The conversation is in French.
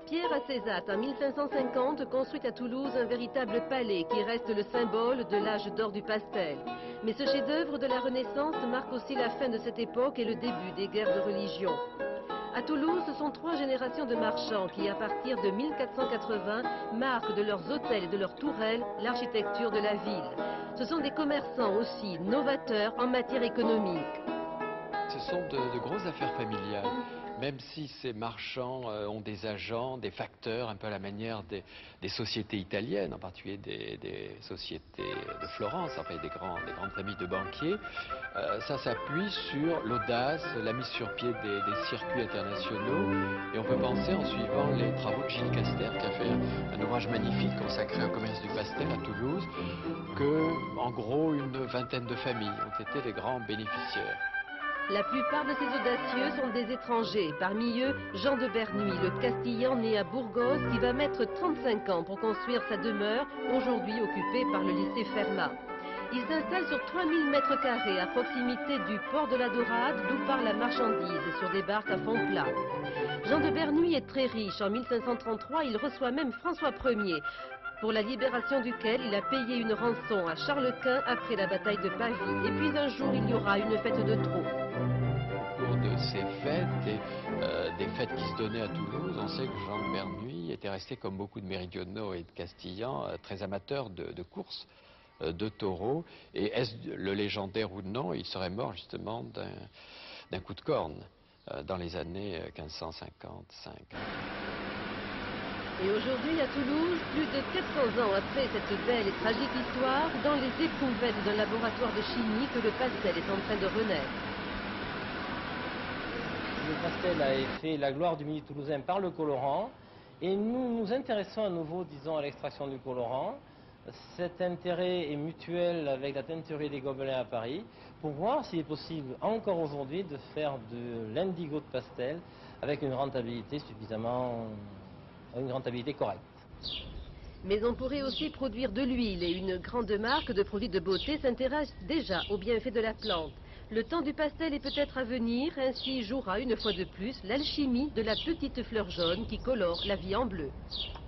Pierre Acésat, en 1550, construit à Toulouse un véritable palais qui reste le symbole de l'âge d'or du pastel. Mais ce chef-d'œuvre de la Renaissance marque aussi la fin de cette époque et le début des guerres de religion. À Toulouse, ce sont 3 générations de marchands qui, à partir de 1480, marquent de leurs hôtels et de leurs tourelles l'architecture de la ville. Ce sont des commerçants aussi novateurs en matière économique. Ce sont de grosses affaires familiales. Même si ces marchands ont des agents, des facteurs, un peu à la manière des sociétés italiennes, en particulier des sociétés de Florence, enfin des grandes familles de banquiers, ça s'appuie sur l'audace, la mise sur pied des circuits internationaux. Et on peut penser, en suivant les travaux de Gilles Caster, qui a fait un ouvrage magnifique consacré au commerce du pastel à Toulouse, que, en gros, une vingtaine de familles ont été les grands bénéficiaires. La plupart de ces audacieux sont des étrangers. Parmi eux, Jean de Bernuy, le Castillan né à Bourgosse, qui va mettre 35 ans pour construire sa demeure, aujourd'hui occupée par le lycée Fermat. Il s'installe sur 3000 mètres carrés à proximité du port de la Dorade, d'où part la marchandise sur des barques à fond plat. Jean de Bernuy est très riche. En 1533, il reçoit même François Ier, pour la libération duquel il a payé une rançon à Charles Quint après la bataille de Pavie. Et puis un jour, il y aura une fête de trop. Au cours de ces fêtes et des fêtes qui se donnaient à Toulouse, on sait que Jean de Bernuy était resté, comme beaucoup de méridionaux et de Castillans, très amateur de courses, de taureaux. Et est-ce le légendaire ou non, il serait mort justement d'un coup de corne dans les années 1555. Et aujourd'hui, à Toulouse, plus de 400 ans après cette belle et tragique histoire, dans les éprouvettes d'un laboratoire de chimie, que le pastel est en train de renaître. Le pastel a fait la gloire du milieu toulousain par le colorant, et nous nous intéressons à nouveau, disons, à l'extraction du colorant. Cet intérêt est mutuel avec la teinturerie des Gobelins à Paris, pour voir s'il est possible encore aujourd'hui de faire de l'indigo de pastel avec une rentabilité correcte. Mais on pourrait aussi produire de l'huile, et une grande marque de produits de beauté s'intéresse déjà aux bienfaits de la plante. Le temps du pastel est peut-être à venir, ainsi jouera une fois de plus l'alchimie de la petite fleur jaune qui colore la vie en bleu.